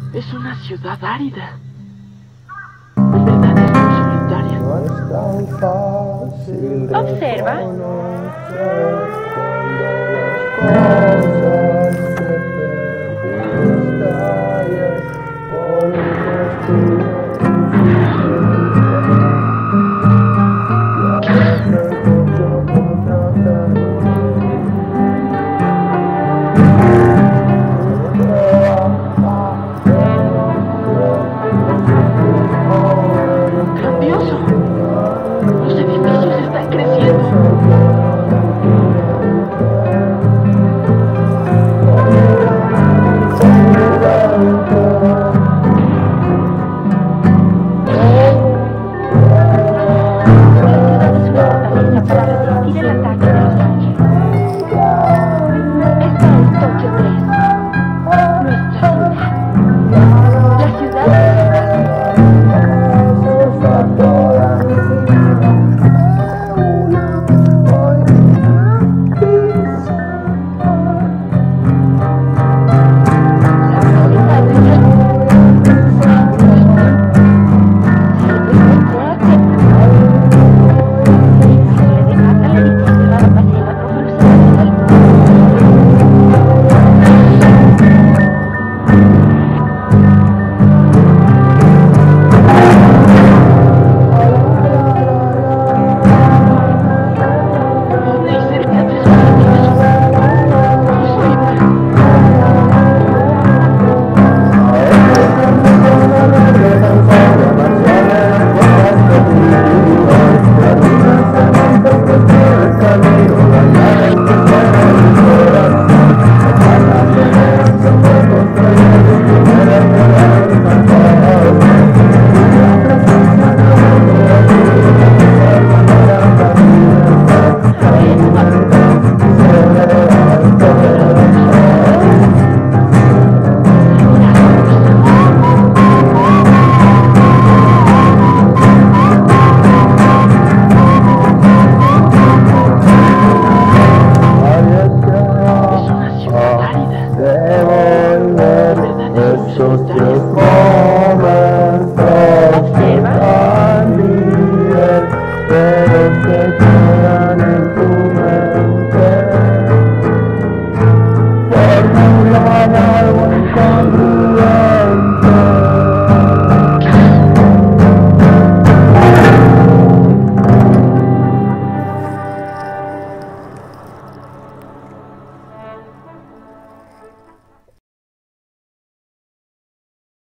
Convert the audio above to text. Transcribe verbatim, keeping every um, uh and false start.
Es una ciudad árida. En verdad es muy solitaria. No es tan fácil Observa. reconocer cuando las cosas se distraen por un destino ¡Grandioso! Los edificios están creciendo. Para resistir el ataque de los ángeles. Esta es Tokio tres, nuestra ciudad. La ciudad de esos tres momentos que cambian, pero que quedan en tu mente. Formula